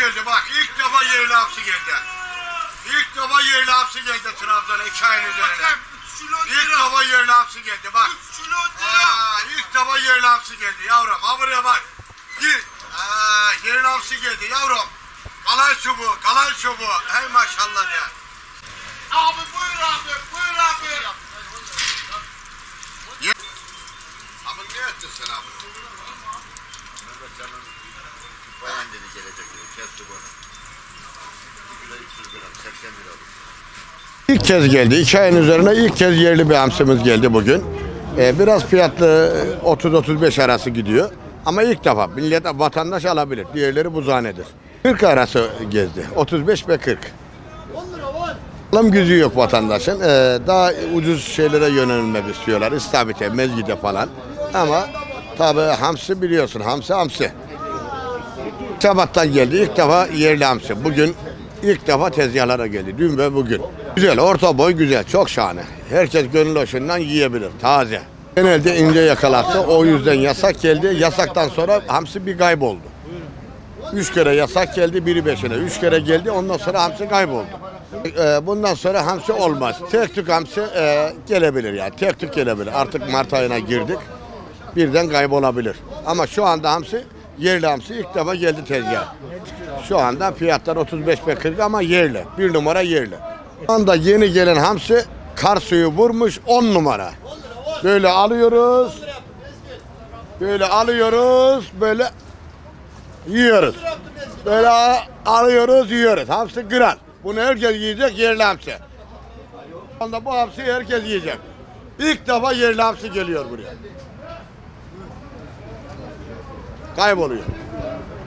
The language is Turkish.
geldi bak. İlk defa yerli hamsi geldi. İlk defa yerli hamsi geldi Trabzon'a 2 ayın üzerine. İlk defa yerli hamsi geldi bak. İlk defa yerli hamsi geldi yavrum. Ha buraya bak. Yerli hamsi geldi yavrum. Kalay çubuğu, kalay çubuğu. Hey maşallah ya. Abi buyur abi, buyur abi. Abi ne ettin sen abi? Mehmet Can'ın bayan dedi gelecek dedi. Kesti bunu. 1 kilo 300 gram, 80 lira olur. İlk kez geldi. 2 ayın üzerine ilk kez yerli bir hamsimiz geldi bugün. Biraz fiyatlı 30-35 arası gidiyor. Ama ilk defa millet vatandaş alabilir. Diğerleri buzhanedir. 40 arası gezdi. 35 ve 40. Alım gücü yok vatandaşın. Daha ucuz şeylere yönelmek istiyorlar. İstavrit'e, mezgide falan. Ama tabi hamsi biliyorsun. Hamsi. Sabahtan geldi. İlk defa yerli hamsi. Bugün ilk defa tezgahlara geldi. Dün ve bugün. Güzel, orta boy güzel. Çok şahane. Herkes gönül hoşundan yiyebilir. Taze. Genelde ince yakalaktı. O yüzden yasak geldi. Yasaktan sonra hamsi bir kayboldu. 3 kere yasak geldi, biri 5'ine. 3 kere geldi, ondan sonra hamsi kayboldu. Bundan sonra hamsi olmaz. Tek tük hamsi gelebilir yani. Tek tük gelebilir. Artık Mart ayına girdik. Birden kaybolabilir. Ama şu anda hamsi, yerli hamsi ilk defa geldi tezgaha. Şu anda fiyatlar 35 ve 40 ama yerli. 1 numara yerli. Şu anda yeni gelen hamsi kar suyu vurmuş 10 numara. Böyle alıyoruz. Böyle alıyoruz. Böyle yiyoruz. Böyle alıyoruz, yiyoruz. Hamsi kral. Bunu herkes yiyecek, yerli hamsi. Şu anda bu hamsi herkes yiyecek. İlk defa yerli hamsi geliyor buraya. Kayboluyor.